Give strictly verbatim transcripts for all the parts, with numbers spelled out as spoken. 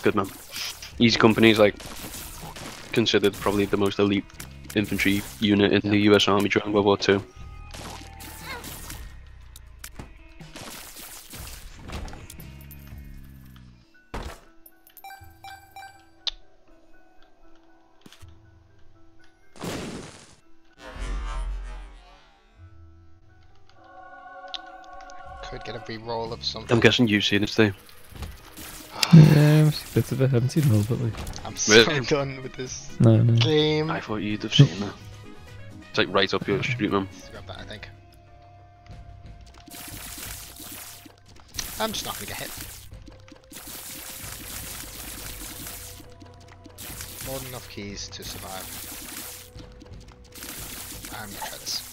good, man. Easy Company is like considered probably the most elite infantry unit in yeah. the U S Army during World War Two. Could get a re-roll of something. I'm guessing you've seen it too. Yeah, I've seen bits of it. I haven't seen all, but like. I'm so really? done with this no, no. game. I thought you'd have seen that. It's like right up your street, man. Let's grab that, I think. I'm just not gonna get hit. More than enough keys to survive. And treads.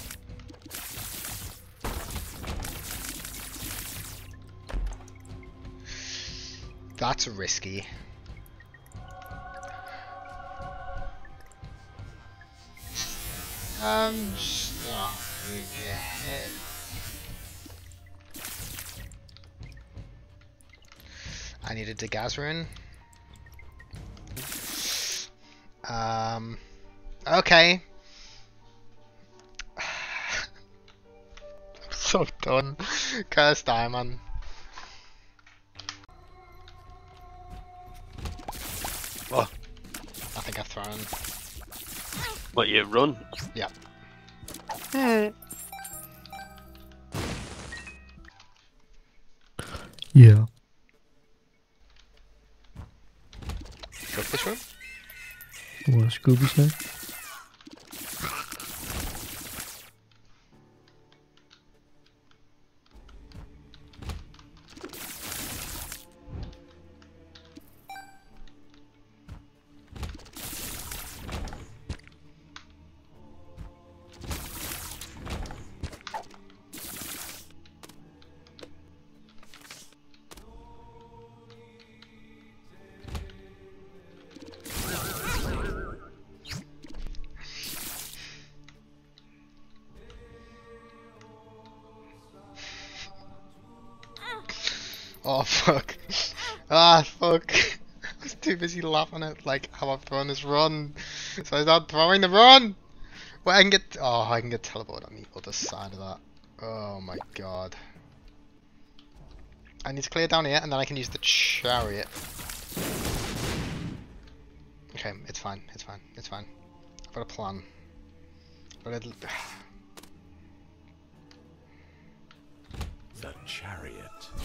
That's risky. Um, just not gonna get hit. I needed to Gazrin. Um, okay. I'm so done. Cursed diamond. What? I think I've thrown. What, you run? Yeah. Yeah. Go for this room? What Scooby say? Oh fuck. Ah fuck. I was too busy laughing at like how I've thrown this run. So I started throwing the run! Well, I can get oh I can get teleported on the other side of that. Oh my god. I need to clear down here and then I can use the chariot. Okay, it's fine, it's fine, it's fine. I've got a plan. But it'll The chariot.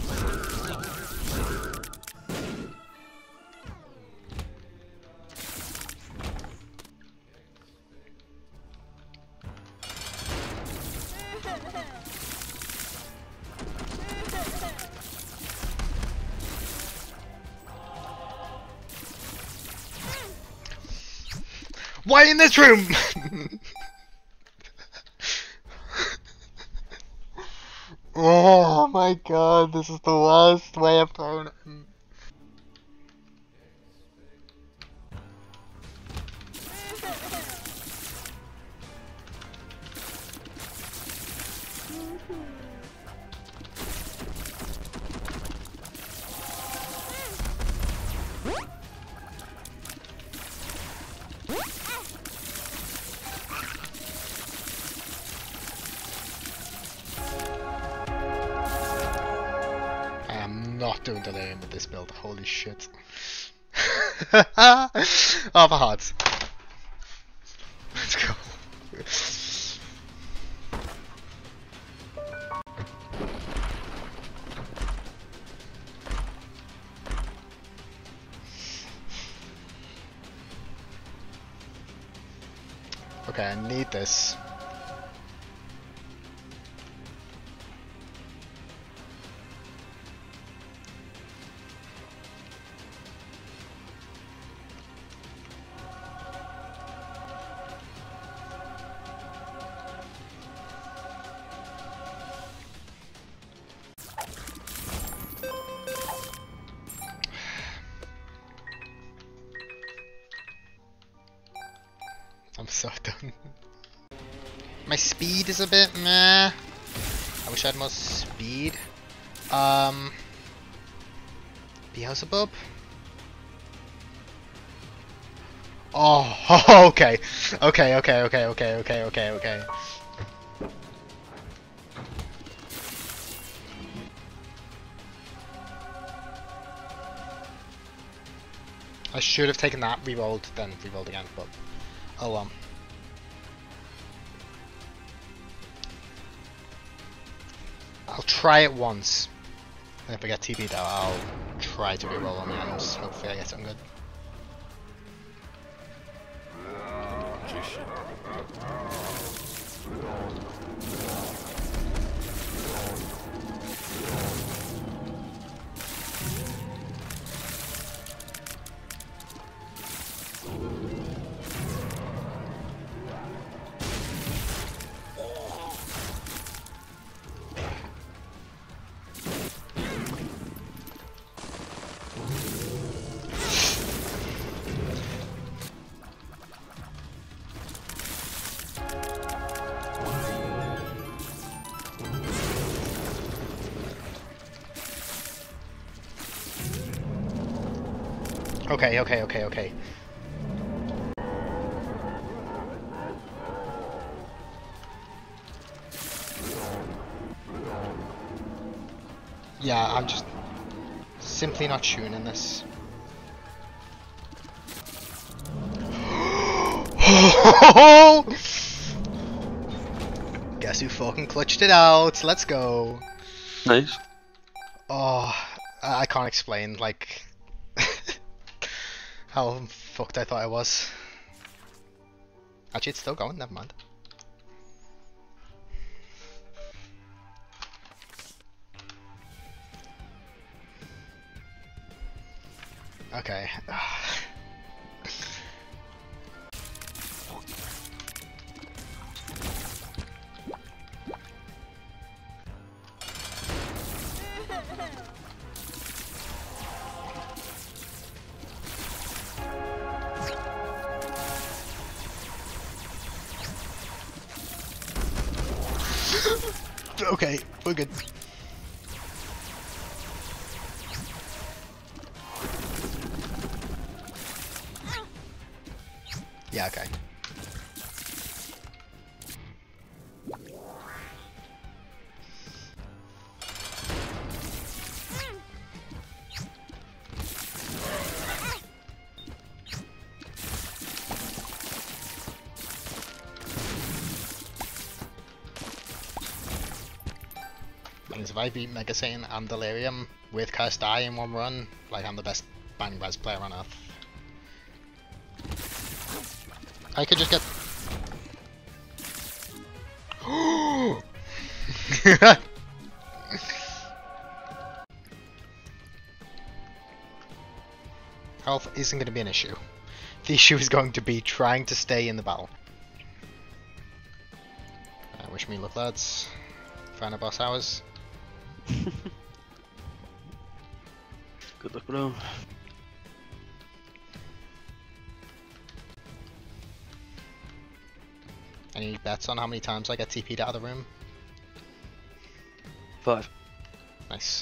Why in this room? Oh my god, this is the worst way I've thrown it. Not doing delirium with this build, holy shit. Oh, for hearts. Let's go. Okay, I need this. I'm so done. My speed is a bit meh. I wish I had more speed. Um, Beelzebub? Oh, okay. Okay, okay, okay, okay, okay, okay, okay. I should have taken that, re-rolled, then re-rolled again, but oh well. I'll try it once. And if I get T P'd out, I'll try to re-roll on the ends. Hopefully I get something good. Okay, okay, okay, okay. Yeah, I'm just simply not tuning this. Guess who fucking clutched it out? Let's go. Nice. Oh, I I can't explain, like, how fucked I thought I was. Actually, it's still going, never mind. Okay. Okay, we're good. Yeah, okay. If I beat Mega Satan and Delirium with Cursed Eye in one run, like I'm the best bang res player on earth. I could just get. Health isn't going to be an issue. The issue is going to be trying to stay in the battle. Uh, wish me luck, lads. Final boss hours. Good luck, bro. Any bets on how many times I get T P'd out of the room? Five. Nice.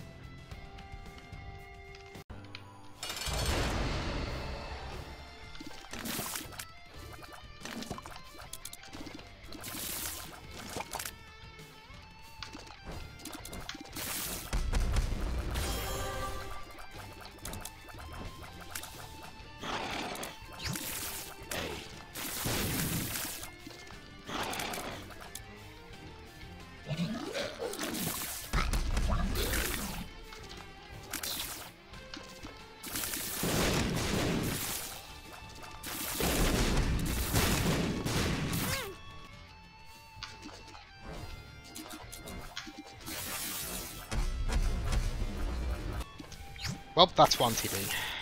Well, that's one T P.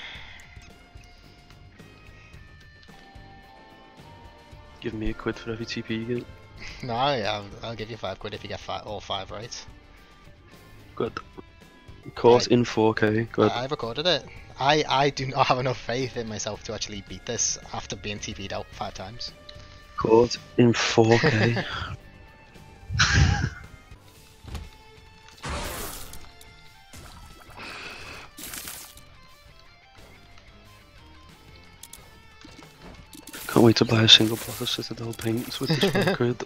Give me a quid for every T P you get. No, yeah, I'll, I'll give you five quid if you get five, all five right. Good. Caught I- in four K. Good. I, I recorded it. I, I do not have enough faith in myself to actually beat this after being T P'd out five times. Caught in four K. Can't wait to buy a single pot of Citadel paints with this one grid.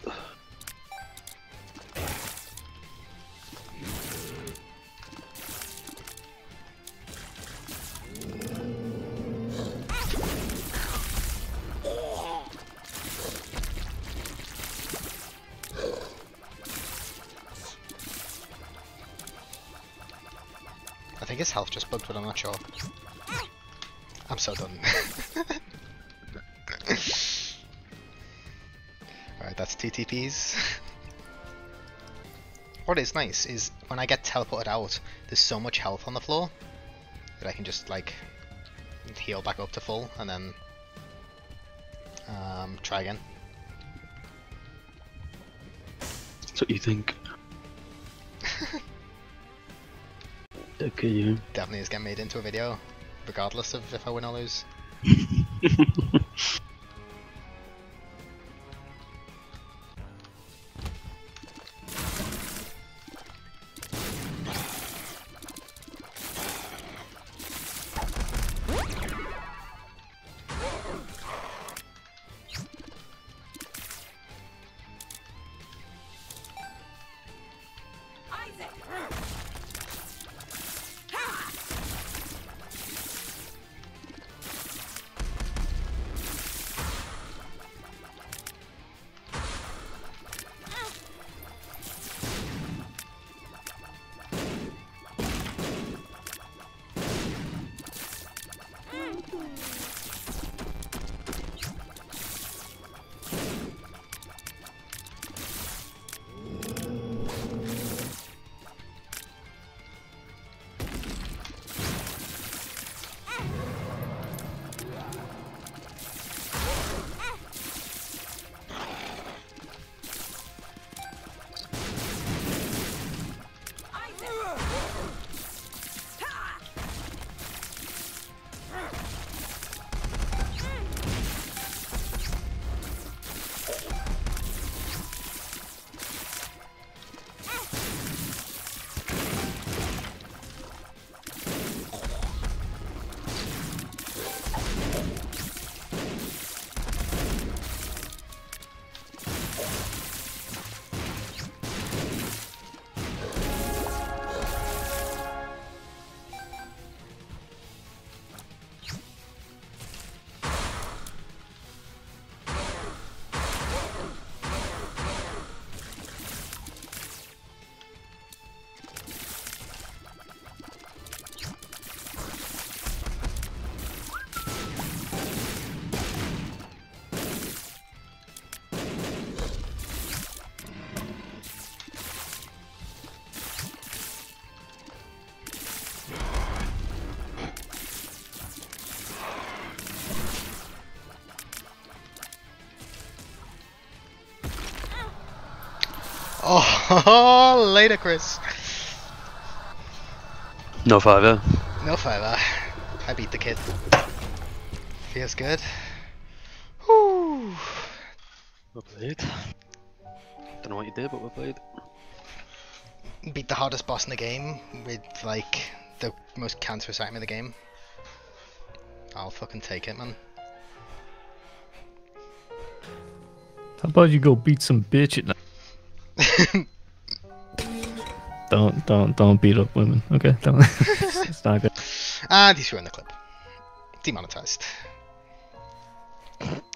I think his health just bugged, but I'm not sure. I'm so done. Alright, that's two T Ps. What is nice is when I get teleported out, there's so much health on the floor that I can just like heal back up to full and then um, try again. That's what you think. Okay, you. Definitely is getting made into a video, regardless of if I win or lose. Oh, later, Chris. No fiver. No fiver. I beat the kid. Feels good. Whew. Well played. Don't know what you did, but well played. Beat the hardest boss in the game with like the most cancerous item in the game. I'll fucking take it, man. How about you go beat some bitch at night? Don't, don't, don't beat up women. Okay, don't. It's not good. And he's ruined the clip. Demonetized.